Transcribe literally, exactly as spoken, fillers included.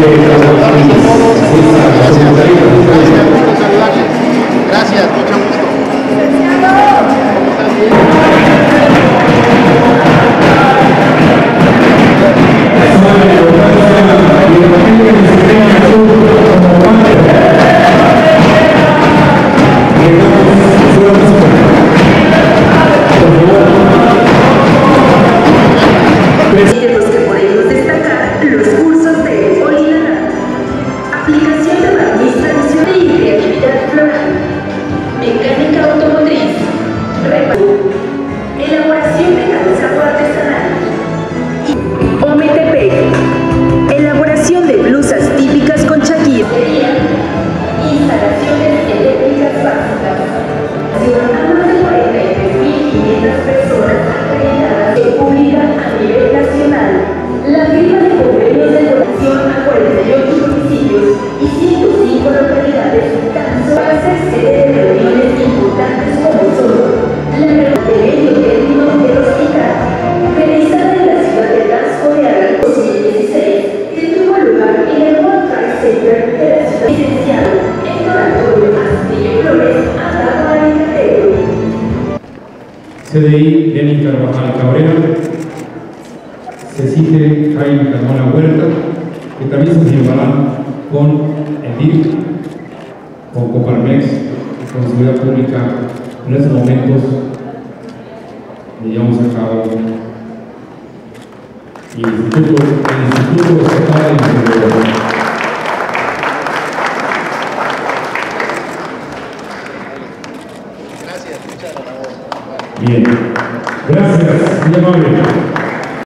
Gracias, mucho gusto. De los que podemos destacar los cursos de Olinana, aplicación de barniz tradicional y creatividad floral, mecánica automotriz, reparación, elaboración de calzado artesanal, O M T P, elaboración de blusas típicas con chaquilla, instalaciones eléctricas básicas, a más de cuarenta y tres mil quinientas personas acreditadas de publicidad a nivel nacional. La firma de convenios de donación a cuarenta y ocho municipios y ciento cinco localidades tan solo para hacer sede de reuniones importantes como son la reunión de medio término del hospital, realizada en la ciudad de Tasco de Ara dos mil dieciséis, que tuvo lugar en el World Trade Center de la ciudad. Licenciado Héctor Antonio Castillo Flores ha dado al Incatero. C D I Denis Carvajal Cabrera, CECITE Jaime Carmona Huerta, que también se firmarán con el D I F, con Coparmex, con Seguridad Pública. En estos momentos llevamos a cabo y el Instituto, el Instituto Estatal de Ingeniería. Gracias, muchas gracias. Bien, gracias, muy amable.